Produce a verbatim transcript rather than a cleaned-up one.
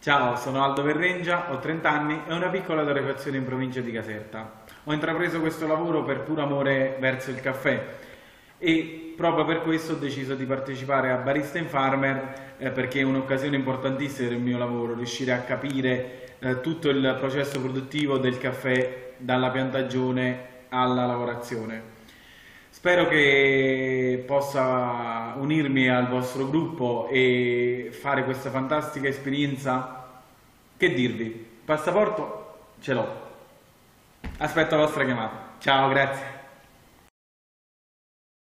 Ciao, sono Aldo Verrengia, ho trenta anni e ho una piccola torrefazione in provincia di Caserta. Ho intrapreso questo lavoro per puro amore verso il caffè e proprio per questo ho deciso di partecipare a Barista in Farmer eh, perché è un'occasione importantissima del mio lavoro, riuscire a capire eh, tutto il processo produttivo del caffè dalla piantagione alla lavorazione. Spero che possa unirmi al vostro gruppo e fare questa fantastica esperienza. Che dirvi? Passaporto ce l'ho. Aspetto la vostra chiamata. Ciao, grazie.